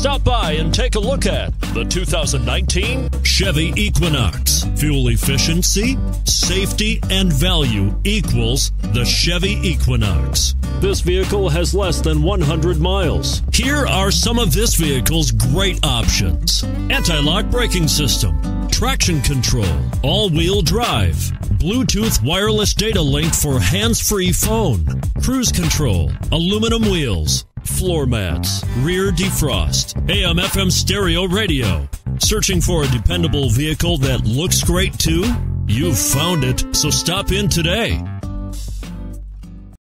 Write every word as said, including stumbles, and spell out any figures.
Stop by and take a look at the two thousand nineteen Chevy Equinox. Fuel efficiency, safety, and value equals the Chevy Equinox. This vehicle has less than one hundred miles. Here are some of this vehicle's great options: anti-lock braking system, traction control, all-wheel drive, Bluetooth wireless data link for hands-free phone, cruise control, aluminum wheels, floor mats, rear defrost, A M F M stereo radio. Searching for a dependable vehicle that looks great too? You've found it, so stop in today.